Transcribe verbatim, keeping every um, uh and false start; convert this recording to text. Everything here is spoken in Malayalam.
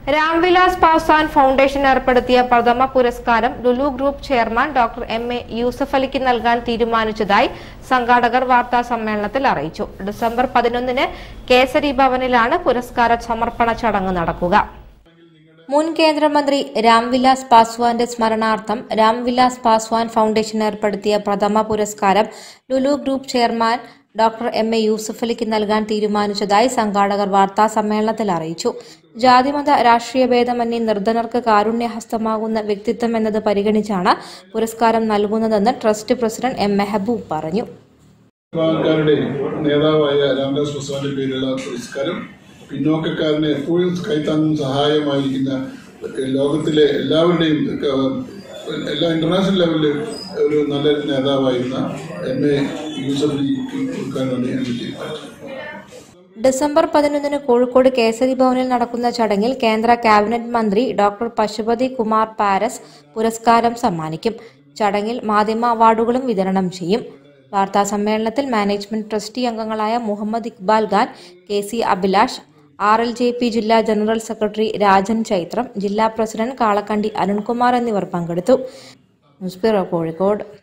രാംവിലാസ് പാസ്വാൻ ഫൗണ്ടേഷൻ ഏർപ്പെടുത്തിയ പ്രഥമ പുരസ്കാരം Lulu group chairman doctor M A Yusuf അലിക്ക് നൽകാൻ തീരുമാനിച്ചതായി സംഘാടകർ വാർത്താ സമ്മേളനത്തിൽ അറിയിച്ചു. ഡിസംബർ പതിനൊന്നിന് കേസരി ഭവനിലാണ് പുരസ്കാര സമർപ്പണ ചടങ്ങ് നടക്കുക. മുൻ കേന്ദ്രമന്ത്രി രാംവിലാസ് പാസ്വാന്റെ സ്മരണാർത്ഥം രാംവിലാസ് പാസ്വാൻ ഫൗണ്ടേഷൻ ഏർപ്പെടുത്തിയ പ്രഥമ പുരസ്കാരം Lulu group chairman doctor M A Yusuf അലിക്ക് നൽകാൻ തീരുമാനിച്ചതായി സംഘാടകർ വാർത്താ സമ്മേളനത്തിൽ അറിയിച്ചു. ജാതിമത രാഷ്ട്രീയ ഭേദമന്യേ നിർധനർക്ക് കാരുണ്യഹസ്തമാകുന്ന വ്യക്തിത്വം എന്നത് പരിഗണിച്ചാണ് പുരസ്കാരം നൽകുന്നതെന്ന് ട്രസ്റ്റ് പ്രസിഡന്റ് എം മെഹബൂബ് പറഞ്ഞു. നേതാവായ രാംവിലാസ് പാസ്വാന്റെ പേരിലുള്ള പുരസ്കാരം പിന്നോക്കക്കാരനെ എപ്പോഴും കൈത്താങ്ങും സഹായമായിരിക്കുന്ന ലോകത്തിലെ എല്ലാവരുടെയും എല്ലാ ഇന്റർനാഷണൽ ലെവലിൽ ഒരു നല്ല നേതാവായിരുന്ന എം എ യൂസഫ് അലിക്ക് കൊടുക്കാനാണ് ഞാൻ തീരുമാനിച്ചത്. ഡിസംബർ പതിനൊന്നിന് കോഴിക്കോട് കേസരി ഭവനിൽ നടക്കുന്ന ചടങ്ങിൽ കേന്ദ്ര ക്യാബിനറ്റ് മന്ത്രി ഡോക്ടർ പശുപതി കുമാർ പാരസ് പുരസ്കാരം സമ്മാനിക്കും. ചടങ്ങിൽ മാധ്യമ അവാർഡുകളും വിതരണം ചെയ്യും. വാർത്താ സമ്മേളനത്തിൽ മാനേജ്മെന്റ് ട്രസ്റ്റി അംഗങ്ങളായ Muhammad Iqbal Khan, K C Abhilash, R L J P ജില്ലാ ജനറൽ സെക്രട്ടറി രാജൻ ചൈത്രം, ജില്ലാ പ്രസിഡന്റ് കാളക്കണ്ടി അരുൺകുമാർ എന്നിവർ പങ്കെടുത്തു. News bureau, Kozhikode.